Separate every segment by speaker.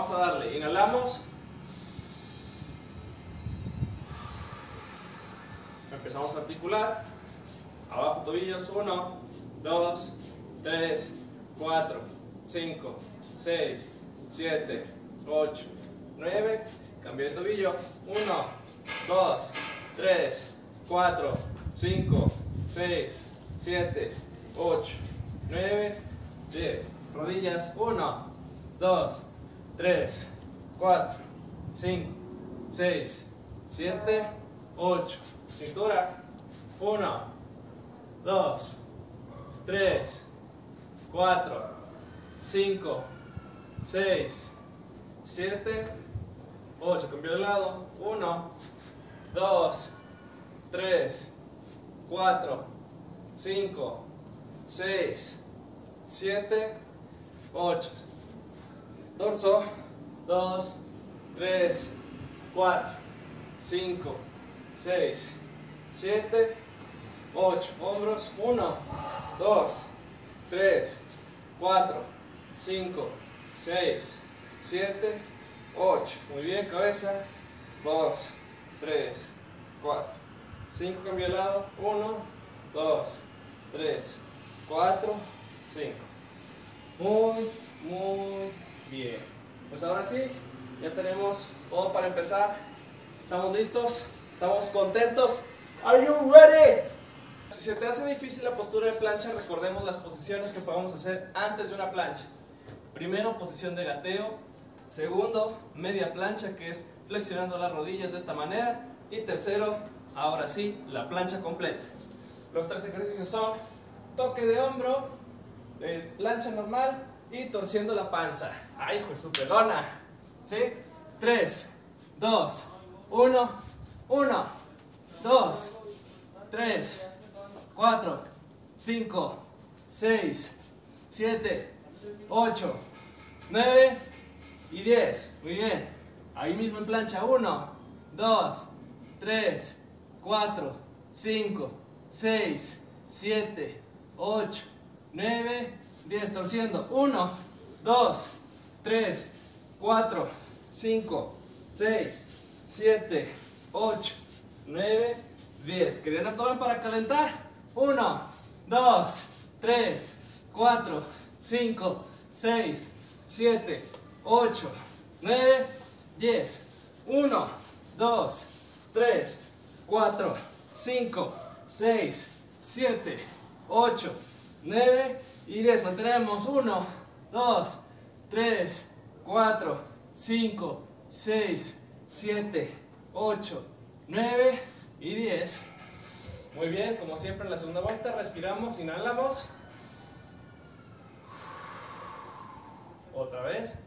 Speaker 1: vamos a darle. Inhalamos. Empezamos a articular. Abajo tobillos. 1, 2, 3, 4, 5, 6, 7, 8, 9. Cambio de tobillo. 1, 2, 3, 4, 5, 6, 7, 8, 9, 10. Rodillas. 1, 2, 3, 4, 5, 6, 7, 8. Cintura. 1, 2, 3, 4, 5, 6, 7, 8. Cambio de lado. 1, 2, 3, 4, 5, 6, 7, 8. Dorso. 2, 3, 4, 5, 6, 7, 8. Hombros. 1, 2, 3, 4, 5, 6, 7, 8. Muy bien, cabeza. 2, 3, 4, 5. Cambio de lado. 1, 2, 3, 4, 5. Muy bien. Pues ahora sí, ya tenemos todo para empezar. ¿Estamos listos? ¿Estamos contentos? Are you ready? Si se te hace difícil la postura de plancha, recordemos las posiciones que podemos hacer antes de una plancha. Primero, posición de gateo. Segundo, media plancha, que es flexionando las rodillas de esta manera. Y tercero, ahora sí, la plancha completa. Los 3 ejercicios son toque de hombro, plancha normal y torciendo la panza. ¡Ay, hijo de su pelona! ¿Sí? 3, 2, 1, 1, 2, 3, 4, 5, 6, 7, 8, 9 y 10. Muy bien. Ahí mismo en plancha. 1, 2, 3, 4, 5, 6, 7, 8, 9, 10. Torciendo. 1, 2, 3, 4, 5, 6, 7, 8, 9, 10. ¿Querían abdomen para calentar? 1, 2, 3, 4, 5, 6, 7, 8, 9, 10. 1, 2, 3, 4, 5, 6, 7, 8, 9 y 10. Mantenemos. 1, 2, 3, 4, 5, 6, 7, 8, 9 y 10. Muy bien, como siempre en la segunda vuelta respiramos, inhalamos. Otra vez.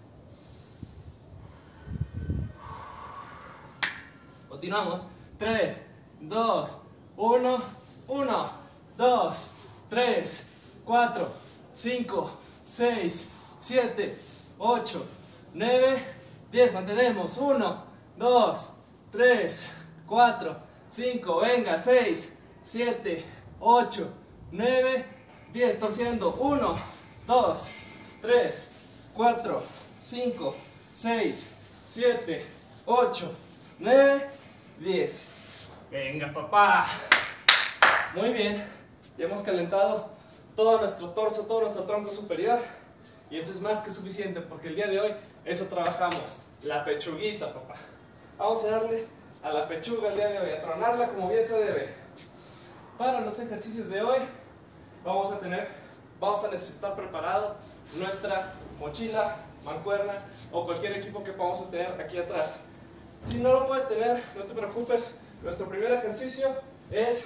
Speaker 1: Continuamos. 3, 2, 1, 1, 2, 3, 4, 5, 6, 7, 8, 9, 10. Mantenemos. 1, 2, 3, 4, 5. Venga. 6, 7, 8, 9, 10. Torciendo. 1, 2, 3, 4, 5, 6, 7, 8, 9, 10. Venga, papá. Muy bien. Ya hemos calentado todo nuestro torso, todo nuestro tronco superior. Y eso es más que suficiente porque el día de hoy eso trabajamos. La pechuguita, papá. Vamos a darle a la pechuga el día de hoy, a tronarla como bien se debe. Para los ejercicios de hoy vamos a necesitar preparado nuestra mochila, mancuerna o cualquier equipo que podamos tener aquí atrás. Si no lo puedes tener, no te preocupes. Nuestro primer ejercicio es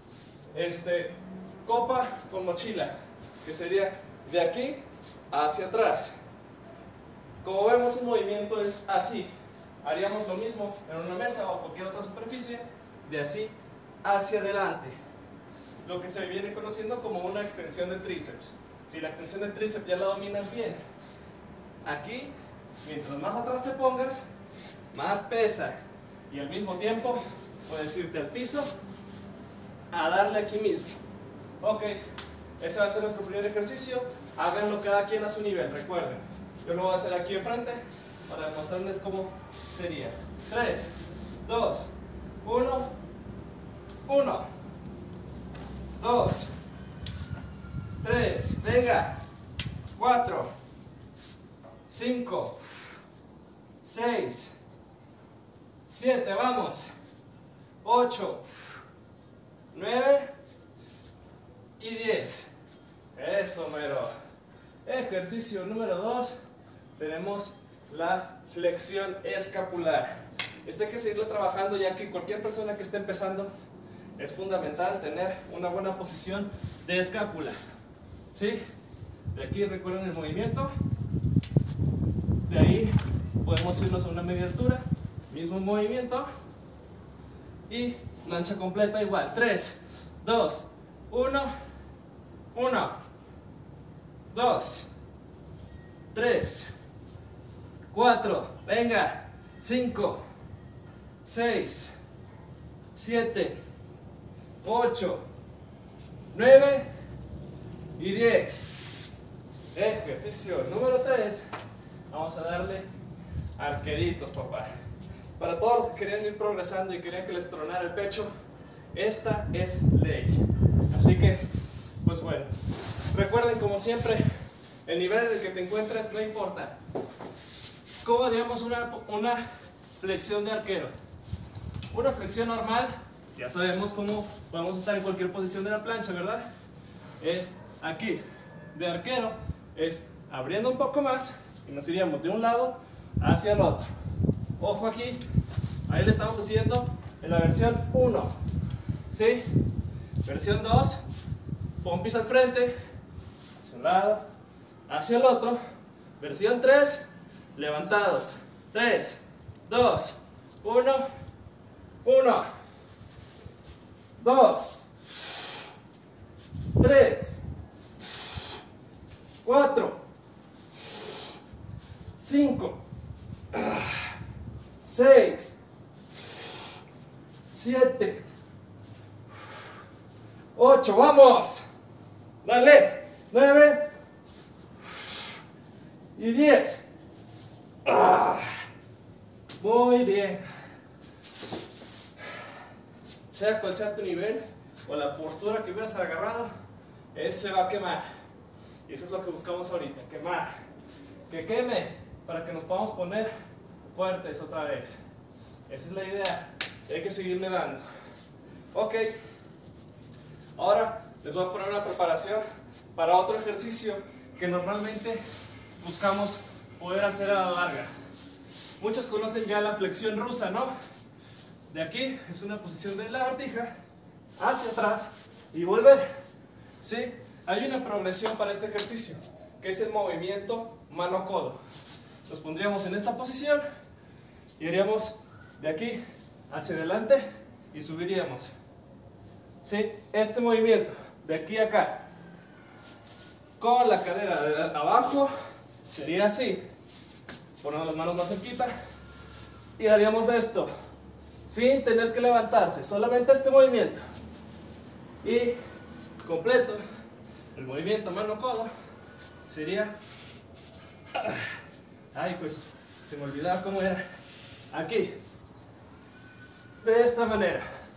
Speaker 1: copa con mochila, que sería de aquí hacia atrás. Como vemos, el movimiento es así. Haríamos lo mismo en una mesa o cualquier otra superficie, de así hacia adelante. Lo que se viene conociendo como una extensión de tríceps. Si la extensión de tríceps ya la dominas bien, aquí, mientras más atrás te pongas, más pesa. Y al mismo tiempo, puedes irte al piso a darle aquí mismo. Ok, ese va a ser nuestro primer ejercicio. Háganlo cada quien a su nivel, recuerden. Yo lo voy a hacer aquí enfrente. para demostrarles cómo sería. 3, 2, 1, 1, 2, 3, venga, 4, 5, 6, 7, vamos, 8, 9 y 10. Eso, mero. Ejercicio número 2, tenemos la flexión escapular. Este hay que seguirlo trabajando, ya que cualquier persona que esté empezando es fundamental tener una buena posición de escápula. ¿Sí? De aquí recuerden el movimiento. De ahí podemos irnos a una media altura, mismo movimiento. Y plancha completa igual. 3, 2, 1, 1, 2, 3, 4, venga, 5, 6, 7, 8, 9 y 10. Ejercicio número 3. Vamos a darle arqueritos, papá. Para todos los que querían ir progresando y querían que les tronara el pecho, esta es ley. Así que, pues bueno, recuerden como siempre, el nivel en el que te encuentres no importa. ¿Cómo haríamos una flexión de arquero? Una flexión normal, ya sabemos cómo podemos estar en cualquier posición de la plancha, ¿verdad? Es aquí. De arquero es abriendo un poco más y nos iríamos de un lado hacia el otro. Ojo aquí, ahí le estamos haciendo en la versión 1, ¿sí? Versión 2, pompis al frente, hacia un lado, hacia el otro. Versión 3, levantados. 3, 2, 1, 1, 2, 3, 4, 5, 6, 7, 8, vamos, dale, 9 y 10. Muy bien. Sea cual sea tu nivel o la postura que hubieras agarrado, ese va a quemar. Y eso es lo que buscamos ahorita, quemar. Que queme para que nos podamos poner fuertes otra vez. Esa es la idea. Hay que seguirle dando. Ok. Ahora les voy a poner una preparación para otro ejercicio que normalmente buscamos poder hacer a la larga. Muchos conocen ya la flexión rusa, ¿no? De aquí es una posición de lagartija hacia atrás y volver. ¿Sí? Hay una progresión para este ejercicio, que es el movimiento mano-codo. Nos pondríamos en esta posición y iríamos de aquí hacia adelante y subiríamos. ¿Sí? Este movimiento, de aquí a acá, con la cadera de abajo, sería así. Ponemos las manos más cerquita y haríamos esto, sin tener que levantarse, solamente este movimiento. Y completo, el movimiento mano-codo sería... Ay, pues se me olvidaba cómo era. Aquí, de esta manera.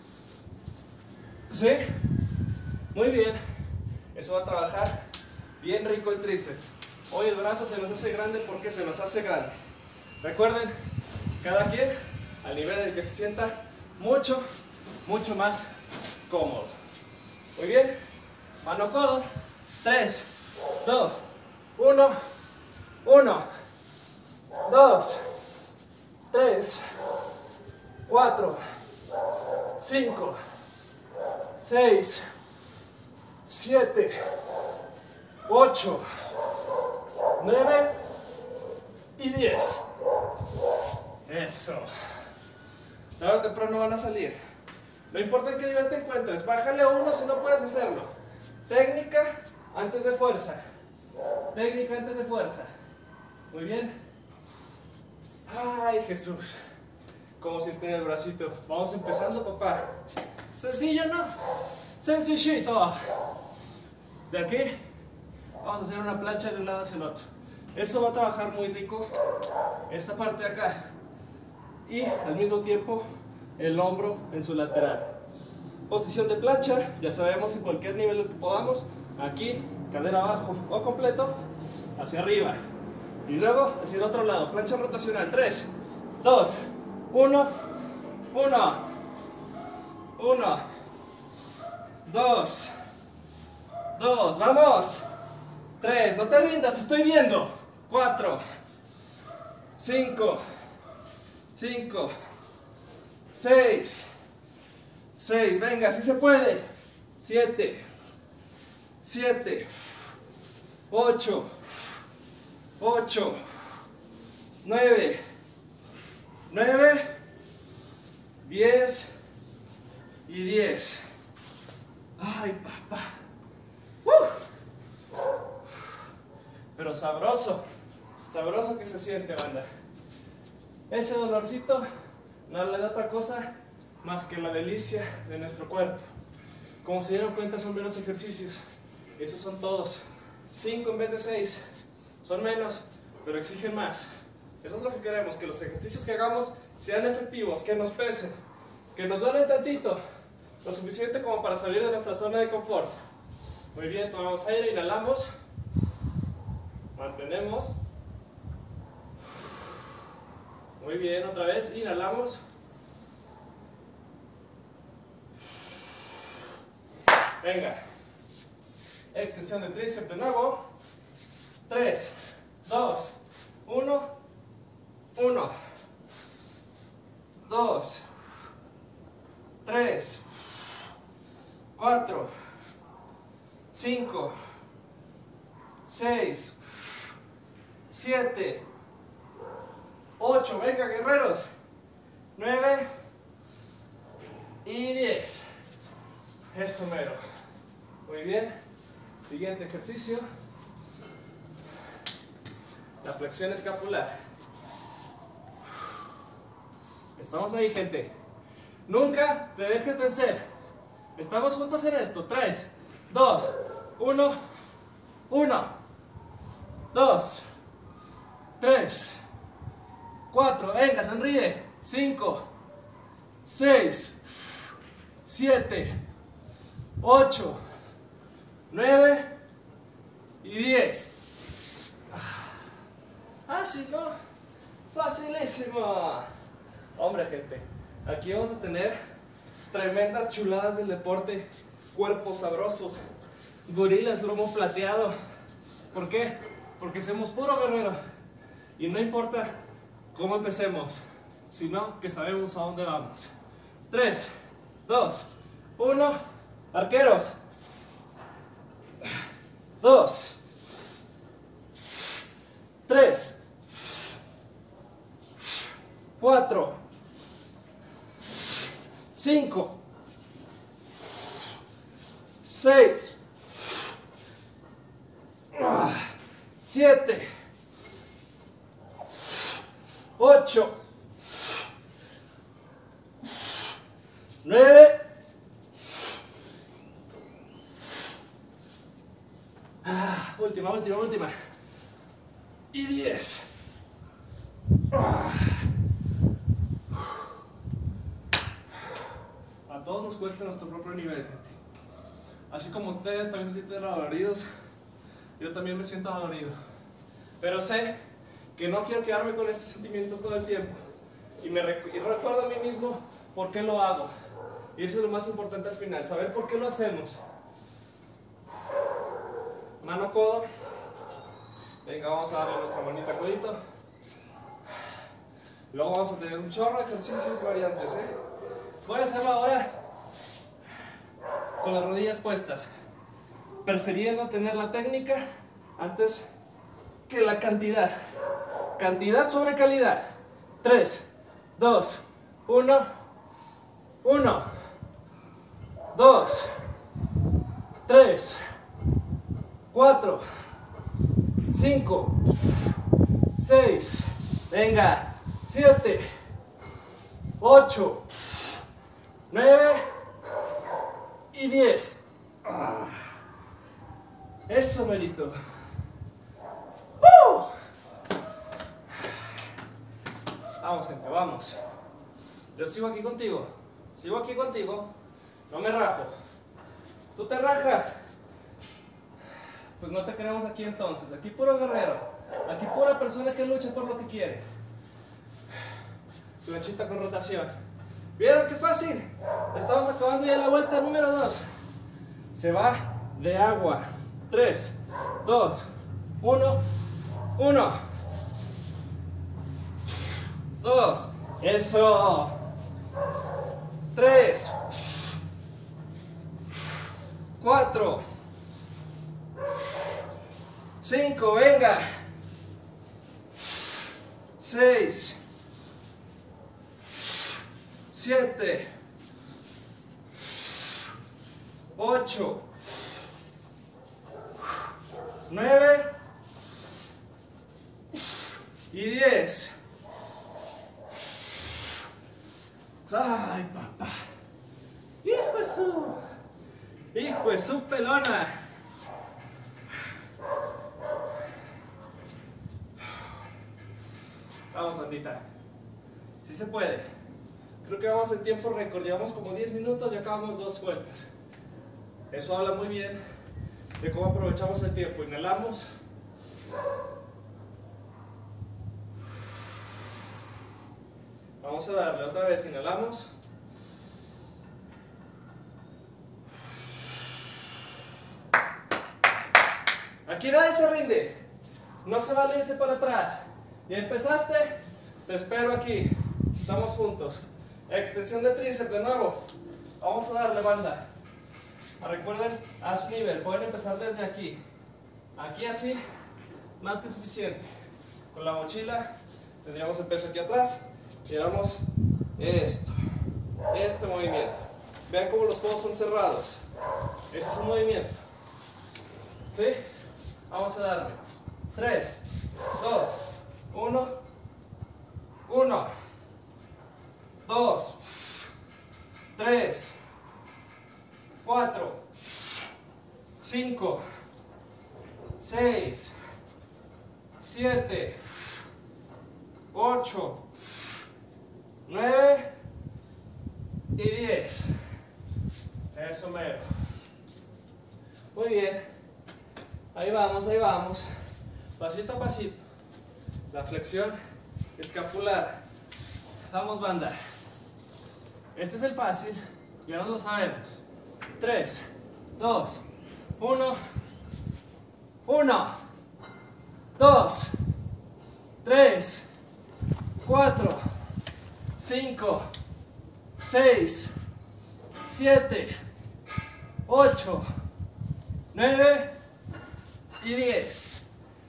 Speaker 1: ¿Sí? Muy bien. Eso va a trabajar bien rico el tríceps. Hoy el brazo se nos hace grande porque se nos hace grande. Recuerden, cada quien al nivel en el que se sienta mucho más cómodo. Muy bien. Mano codo. 3, 2, 1, 1, 2, 3, 4, 5, 6, 7, 8, 9 y 10. Eso. Tarde o temprano van a salir. No importa en qué nivel te encuentres, bájale uno si no puedes hacerlo. Técnica antes de fuerza. Técnica antes de fuerza. Muy bien. Ay, Jesús. ¿Cómo sienten el bracito? Vamos empezando, papá. Sencillo, ¿no? Sencillito. De aquí vamos a hacer una plancha de un lado hacia el otro. Eso va a trabajar muy rico esta parte de acá. Y al mismo tiempo el hombro en su lateral. Posición de plancha, ya sabemos en cualquier nivel que podamos. Aquí, cadera abajo o completo, hacia arriba. Y luego hacia el otro lado, plancha rotacional. 3, 2, 1, 1, 1, 2, 2, vamos. 3, no te rindas, te estoy viendo. 4, 5, 5, 6, 6, venga, si se puede. 7, 7, 8, 8, 9, 9, 10 y 10. Ay, papá. Pero sabroso, sabroso que se siente, banda. Ese dolorcito no le da otra cosa más que la delicia de nuestro cuerpo. Como se dieron cuenta, son menos ejercicios. Esos son todos. 5 en vez de 6. Son menos, pero exigen más. Eso es lo que queremos, que los ejercicios que hagamos sean efectivos, que nos pesen, que nos duelen tantito, lo suficiente como para salir de nuestra zona de confort. Muy bien, tomamos aire, inhalamos, mantenemos. Muy bien, otra vez, inhalamos. Venga. Extensión de tríceps de nuevo. 3, 2, 1, 1, 2, 3, 4, 5, 6, 7, 8, venga guerreros, 9 y 10. Esto mero. Muy bien. Siguiente ejercicio. La flexión escapular. Estamos ahí, gente. Nunca te dejes vencer. Estamos juntos en esto. 3, 2, 1, 1, 2, 3, 4, venga, sonríe. 5, 6, 7, 8, 9 y 10. Así, ¿no? Facilísimo. Hombre, gente, aquí vamos a tener tremendas chuladas del deporte. Cuerpos sabrosos, gorilas, lomo plateado. ¿Por qué? Porque somos puro guerrero. Y no importa cómo empecemos, sino que sabemos a dónde vamos. 3, 2, 1, arqueros. 2, 3, 4, 5, 6, 7, 8, 9, última, y 10. A todos nos cuesta nuestro propio nivel, gente. Así como ustedes también se sienten adoloridos, yo también me siento adolorido. Pero sé que no quiero quedarme con este sentimiento todo el tiempo. Y recuerdo a mí mismo por qué lo hago. Y eso es lo más importante al final, saber por qué lo hacemos. Mano, codo. Venga, vamos a darle nuestra manita a codito. Luego vamos a tener un chorro de ejercicios variantes, ¿eh? Voy a hacerlo ahora con las rodillas puestas, prefiriendo tener la técnica antes que la cantidad. Cantidad sobre calidad. 3, 2, 1, 1, 2, 3, 4, 5, 6, venga, 7, 8, 9 y 10. Eso, merito. Vamos, gente, vamos. Yo sigo aquí contigo. Sigo aquí contigo. No me rajo. ¿Tú te rajas? Pues no te queremos aquí entonces. Aquí puro guerrero. Aquí pura persona que lucha por lo que quiere. Planchita con rotación. ¿Vieron qué fácil? Estamos acabando ya la vuelta número 2. Se va de agua. 3, 2, 1, 1, 2. Eso. 3, 4, 5, venga. 6, 7, 8, 9 y 10. Ay, papá. Hijo de su pelona. Vamos, bandita. Sí se puede. Creo que vamos en tiempo récord. Llevamos como 10 minutos y acabamos 2 vueltas. Eso habla muy bien de cómo aprovechamos el tiempo. Inhalamos. Vamos a darle otra vez. Inhalamos. Aquí nadie se rinde. No se vale irse para atrás. Ya empezaste, te espero aquí. Estamos juntos. Extensión de tríceps de nuevo. Vamos a darle, banda. Recuerden, a su nivel. Pueden empezar desde aquí. Aquí así, más que suficiente. Con la mochila, tendríamos el peso aquí atrás. Y hagamos esto. Este movimiento. Vean cómo los codos son cerrados. Ese es un movimiento. ¿Sí? Vamos a darle. 3, 2, 1, 1, 2, 3, 4, 5, 6, 7, 8, 9 y 10. Eso mero. Muy bien. Ahí vamos, ahí vamos. Pasito a pasito. La flexión escapular. Vamos, banda. Este es el fácil. Ya no lo sabemos. 3, 2, 1, 1, 2, 3, 4, 5, 6, 7, 8, 9 y 10.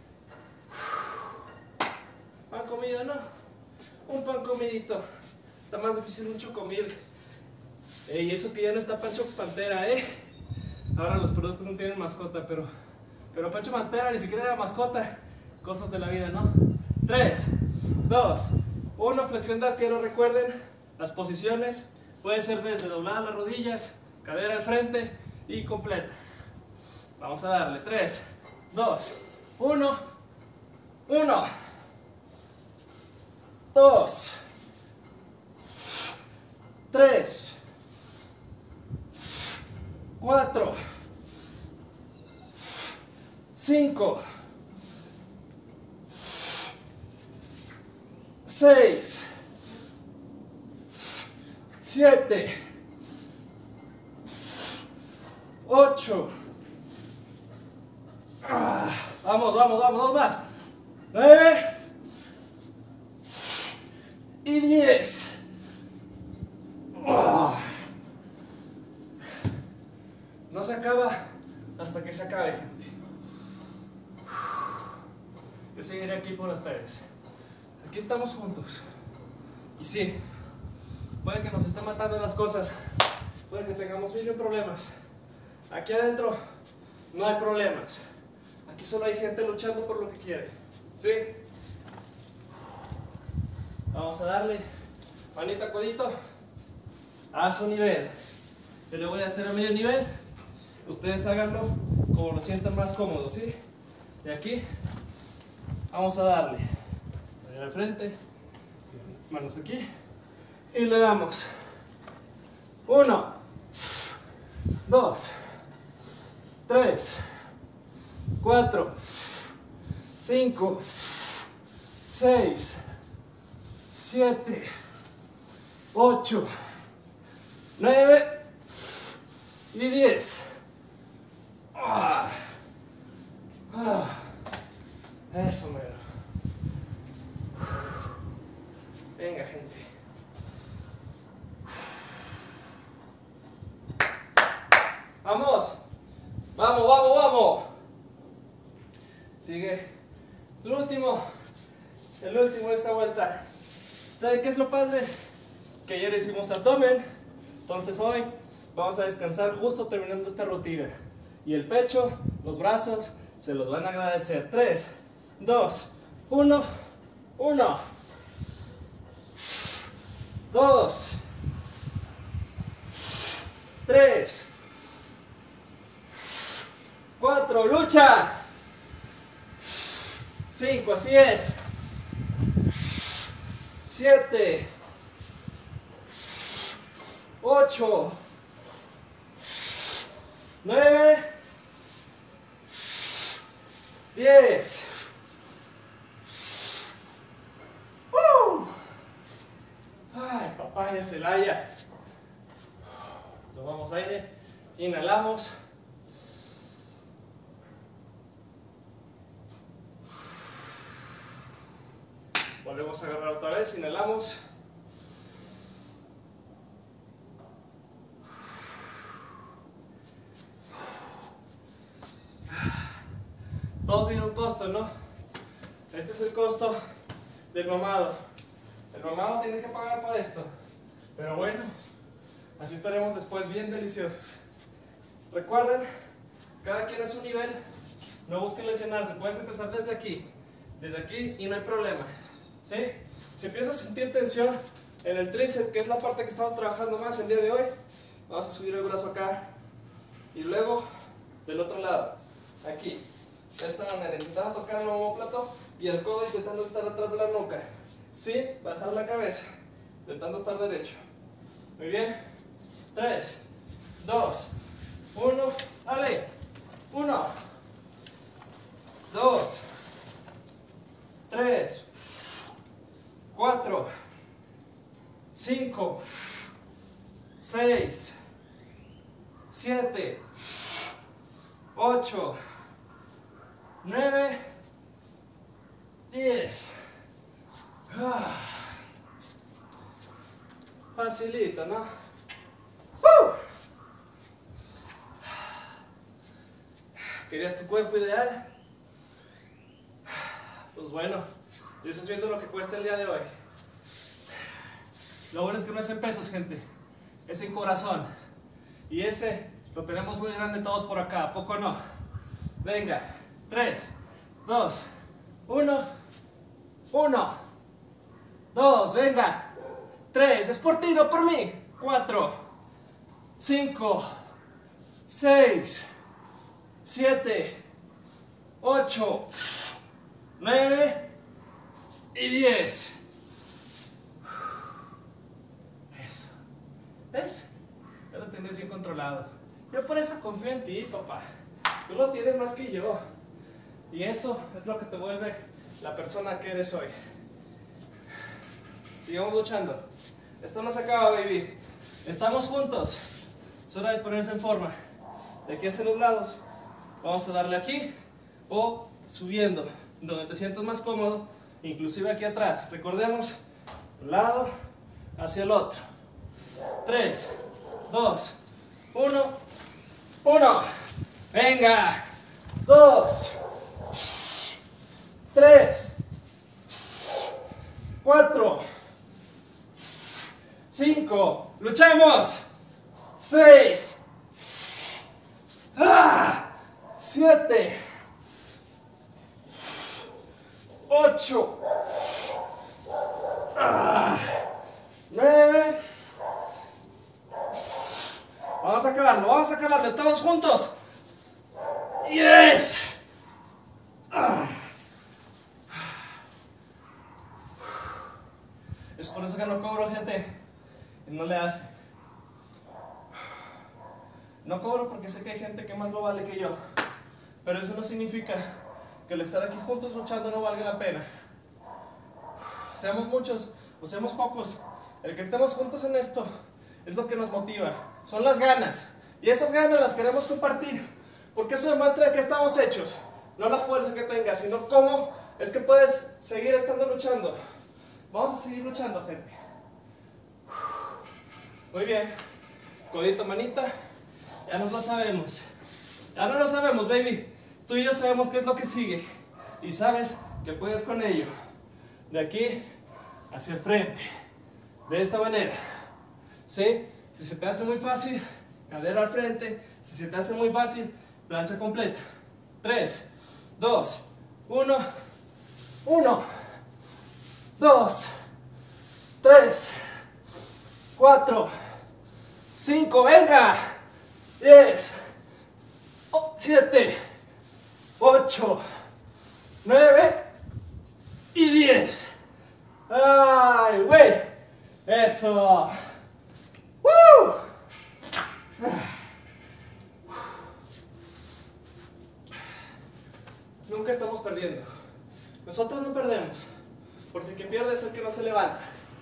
Speaker 1: ¿Pan comido no? Un pan comidito. Está más difícil un chocomil. Y eso que ya no está Pancho Pantera, Ahora los productos no tienen mascota, pero Pancho Pantera ni siquiera era mascota. Cosas de la vida, ¿no? 3, 2, 1. Flexión de arquero, recuerden. Las posiciones puede ser desde doblar las rodillas, cadera al frente y completa. Vamos a darle. 3, 2, 1, 1, 2, 3, 4, 5, 6, 7, 8. Vamos, vamos, vamos, dos más. 9 y 10. No se acaba hasta que se acabe, gente. Yo seguiré aquí por ustedes. Aquí estamos juntos. Y sí, puede que nos estén matando las cosas. Puede que tengamos mil problemas. Aquí adentro no hay problemas. Aquí solo hay gente luchando por lo que quiere. ¿Sí? Vamos a darle manita, codito, a su nivel. Yo le voy a hacer a medio nivel. Ustedes háganlo como lo sientan más cómodo, ¿sí? De aquí vamos a darle. Al frente, Manos aquí. Y le damos. 1, 2, 3, 4, 5, 6, 7, 8, 9 y 10. Eso, mero. Venga, gente. Vamos. Vamos, vamos, vamos. Sigue. El último de esta vuelta. ¿Sabe qué es lo padre? Que ayer hicimos abdomen. Entonces hoy vamos a descansar justo terminando esta rutina. Y el pecho, los brazos, se los van a agradecer. 3, 2, 1. 1, 2, 3, 4, lucha. 5, así es. 7, 8, 9, 10. Ay, papaya, Celaya. Tomamos aire, inhalamos. Volvemos a agarrar otra vez, inhalamos. Todo tiene un costo, ¿no? Este es el costo del mamado. El mamado tiene que pagar por esto. Pero bueno, así estaremos después bien deliciosos. Recuerden, cada quien a su nivel. No busquen lesionarse. Puedes empezar desde aquí y no hay problema. ¿Sí? Si empiezas a sentir tensión en el tríceps, que es la parte que estamos trabajando más el día de hoy, vamos a subir el brazo acá y luego del otro lado, aquí, de esta manera, intentando tocar el omóplato y el codo intentando estar atrás de la nuca, sin bajar la cabeza, intentando estar derecho. Muy bien, 3, 2, 1, dale, 1, 2, 3, 4, 5, 6, 7, 8, 9, 10. Facilito, ¿no? ¿Querías tu cuerpo ideal? Pues bueno, ya estás viendo lo que cuesta el día de hoy. Lo bueno es que no es en pesos, gente. Es en corazón. Y ese lo tenemos muy grande todos por acá, ¿a poco no? Venga, 3, 2, 1, 1, 2, venga, 3, es por ti, no por mí, 4, 5, 6, 7, 8, 9 y 10. Eso. ¿Ves? Ya lo tienes bien controlado. Yo por eso confío en ti, papá. Tú lo tienes más que yo. Y eso es lo que te vuelve la persona que eres hoy. Sigamos luchando. Esto no se acaba, baby. Estamos juntos. Es hora de ponerse en forma. De aquí hacia los lados. Vamos a darle aquí o subiendo, donde te sientas más cómodo, inclusive aquí atrás. Recordemos, un lado hacia el otro. 3, 2, 1, 1. Venga. 2, 3, 4, 5. Luchemos. 6, 7, 8, 9. Vamos a acabarlo, estamos juntos. 10. Es por eso que no cobro, gente. Y no le hace. No cobro porque sé que hay gente que más lo vale que yo. Pero eso no significa que el estar aquí juntos luchando no valga la pena. Seamos muchos o seamos pocos, el que estemos juntos en esto es lo que nos motiva. Son las ganas. Y esas ganas las queremos compartir. Porque eso demuestra de qué estamos hechos. No la fuerza que tengas, sino cómo es que puedes seguir estando luchando. Vamos a seguir luchando, gente. Muy bien. Codito, manita. Ya nos lo sabemos. Ya no lo sabemos, baby. Tú y yo sabemos qué es lo que sigue. Y sabes que puedes con ello. De aquí hacia el frente. De esta manera. ¿Sí? Si se te hace muy fácil, cadera al frente. Si se te hace muy fácil, plancha completa. 3, 2, 1. 1, 2, 3, 4, 5. ¡Venga! 10, 7, 8, 9 y 10. ¡Ay, güey! ¡Eso! ¡Woo! Nunca estamos perdiendo. Nosotros no perdemos, porque el que pierde es el que no se levanta.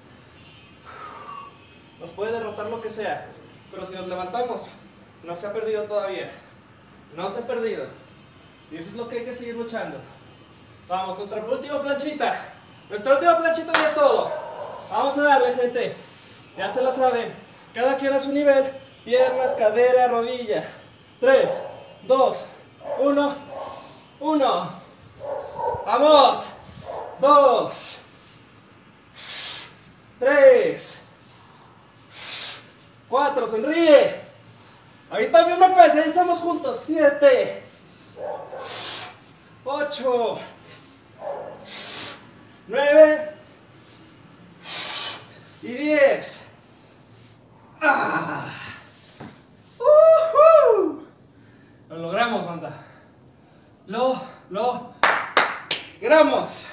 Speaker 1: Nos puede derrotar lo que sea, pero si nos levantamos, no se ha perdido todavía. No se ha perdido. Y eso es lo que hay que seguir luchando. Vamos, nuestra última planchita. Nuestra última planchita ya es todo. Vamos a darle, gente. Ya se la saben. Cada quien a su nivel. Piernas, cadera, rodilla. 3, 2, 1. 1. Vamos. 2, 3, 4. Sonríe. Ahorita bien me pesa. Ahí estamos juntos. 7, 8, 9 y 10. ¡Ah! Lo logramos, banda. Lo logramos.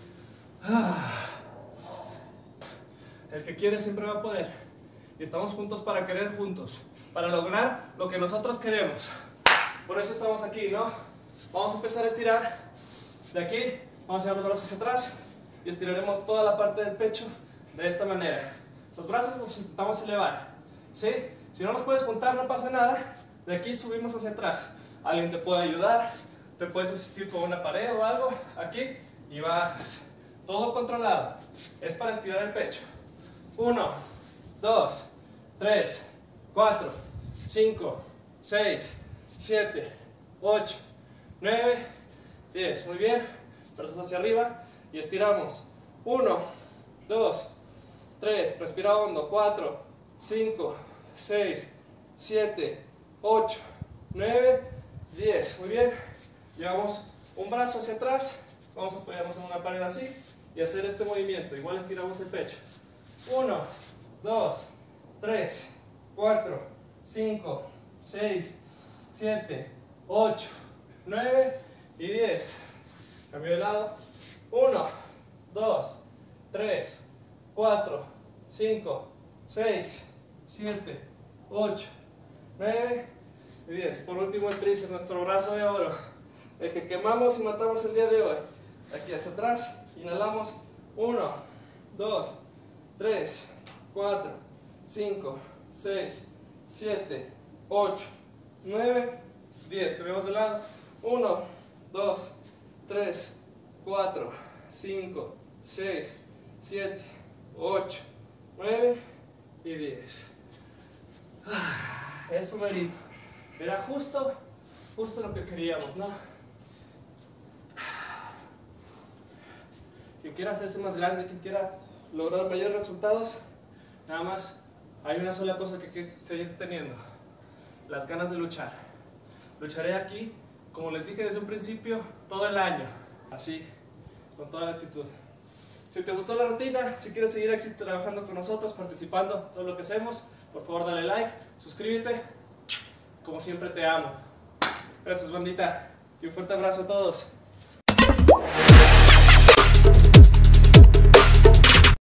Speaker 1: El que quiere siempre va a poder. Y estamos juntos para querer juntos. Para lograr lo que nosotros queremos. Por eso estamos aquí, ¿no? Vamos a empezar a estirar. De aquí, vamos a llevar los brazos hacia atrás. Y estiraremos toda la parte del pecho de esta manera. Los brazos los intentamos elevar. ¿Sí? Si no los puedes juntar, no pasa nada. De aquí subimos hacia atrás. Alguien te puede ayudar. Te puedes asistir con una pared o algo. Aquí. Y bajas. Todo controlado. Es para estirar el pecho. 1, 2, 3, 4, 5, 6, 7, 8, 9, 10. Muy bien. Brazos hacia arriba. Y estiramos. 1, 2, 3. Respira hondo. 4, 5, 6, 7, 8, 9, 10. Muy bien. Llevamos un brazo hacia atrás. Vamos a apoyarnos en una pared así y hacer este movimiento. Igual estiramos el pecho. 1, 2, 3, 4, 5, 6, 7, 8, 9 y 10. Cambio de lado. 1, 2, 3, 4, 5, 6, 7, 8, 9 y 10. Por último, el tríceps, nuestro brazo de oro. El que quemamos y matamos el día de hoy. Aquí hacia atrás. Inhalamos. 1, 2, 3, 4, 5, 6, 7, 8, 9, 10. Cambiamos de lado. 1, 2, 3, 4, 5, 6, 7, 8, 9 y 10. Eso merito. Era justo lo que queríamos, ¿no? Quien quiera hacerse más grande, quien quiera lograr mayores resultados, nada más hay una sola cosa que hay que seguir teniendo: las ganas de luchar. Lucharé aquí, como les dije desde un principio, todo el año, así, con toda la actitud. Si te gustó la rutina, si quieres seguir aquí trabajando con nosotros, participando, todo lo que hacemos, por favor dale like, suscríbete. Como siempre te amo. Gracias, bandita, y un fuerte abrazo a todos.